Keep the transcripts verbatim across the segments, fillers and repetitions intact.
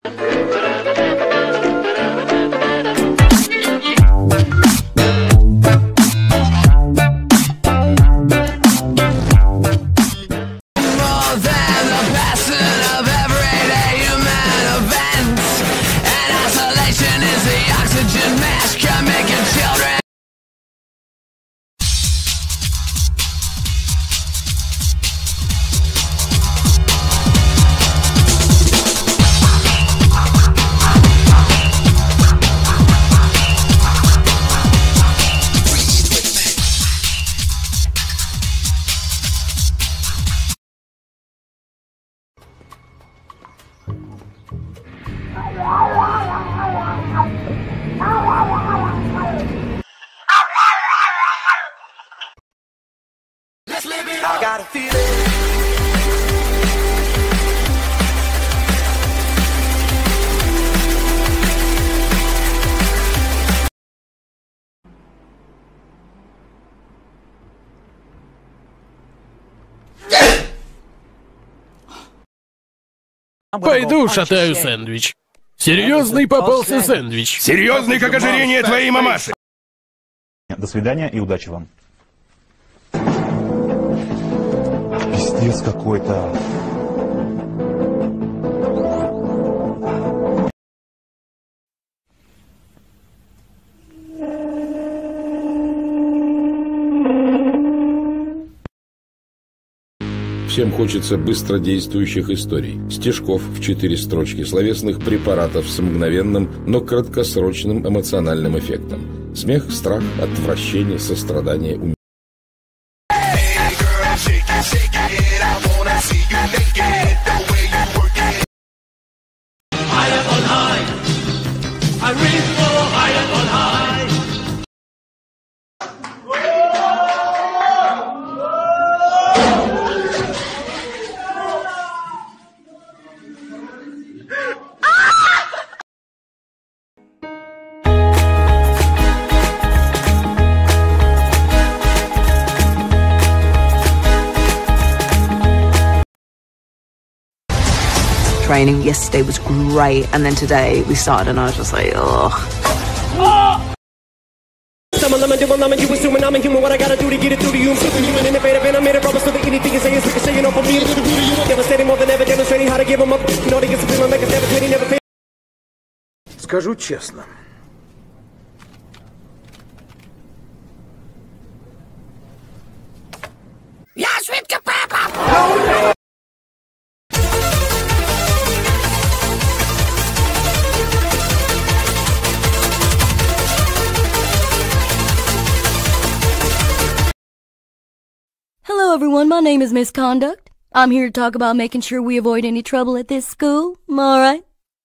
I got a feeling. Пойду шатаю сэндвич. Серьезный попался сэндвич. Серьезный, как ожирение твоей мамаши. До свидания и удачи вам. Пиздец какой-то. Всем хочется быстродействующих историй, стишков в четыре строчки, словесных препаратов с мгновенным, но краткосрочным эмоциональным эффектом. Смех, страх, отвращение, сострадание, умиление. Training yesterday was great, and then today we started and I was just like, ugh. Some of them do I'm you assuming I'm a human. What I gotta do to get it through to you? I'm superhuman, innovative, and I made a promise so that anything you say is like a saying off of me. Devastating more than ever, demonstrating how to give them up. You know they get some feeling like it's devastating, never fail. Скажу честно. Я швидко папа! Hello everyone, my name is Misconduct. I'm here to talk about making sure we avoid any trouble at this school. Alright?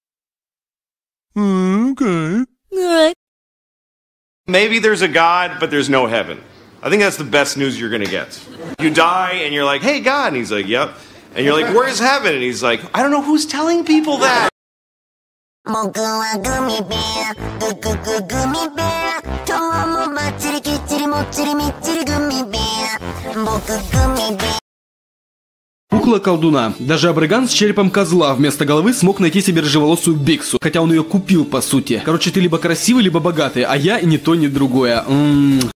Okay. Alright. Maybe there's a God, but there's no heaven. I think that's the best news you're gonna get. You die and you're like, hey God, and he's like, yep. And you're like, where's heaven? And he's like, I don't know who's telling people that. Кукла колдуна. Даже абриган с черепом козла вместо головы смог найти себе рыжеволосую биксу, хотя он ее купил по сути. Короче, ты либо красивый, либо богатый, а я и ни то, ни другое. М-м-м.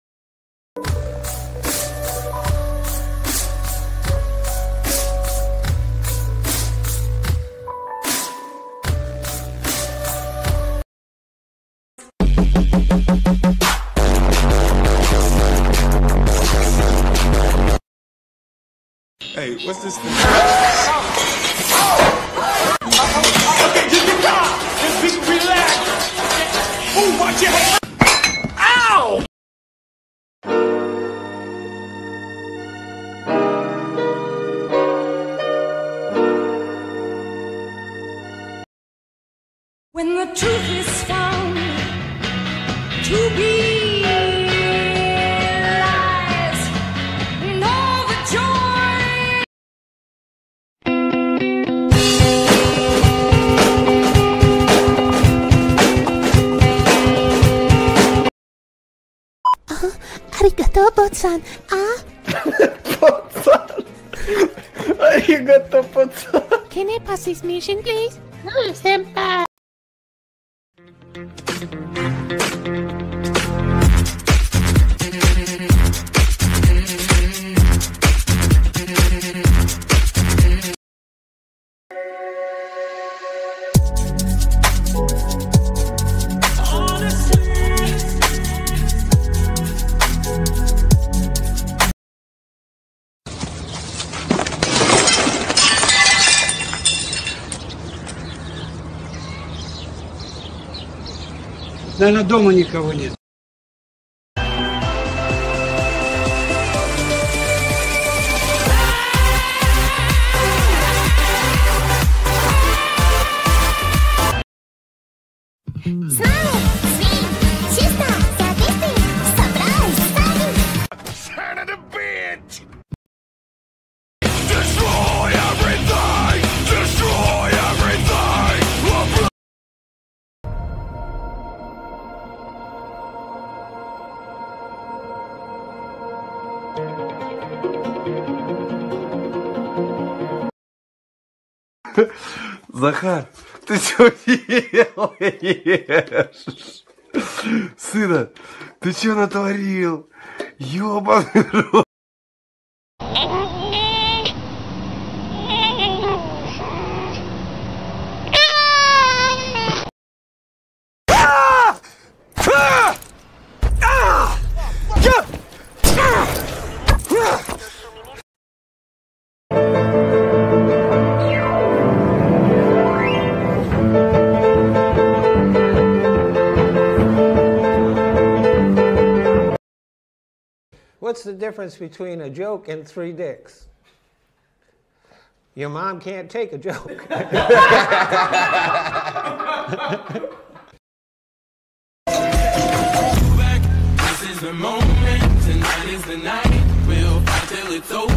Hey, what's this thing? Okay, just get calm. Just be relaxed. Ooh, watch your head. Ow! When the truth is found to be lies, and all the joy. Arigato, Bot-san. Ah? Bot-san. Arigato, Bot-san. Can I pass this mission, please? Senpai. Наверное, дома никого нет. Захар, ты что делаешь? Сына, ты что натворил? Ёбаный рот. What's the difference between a joke and three dicks? Your mom can't take a joke. This is the moment, tonight is the night. We'll fight till it's over.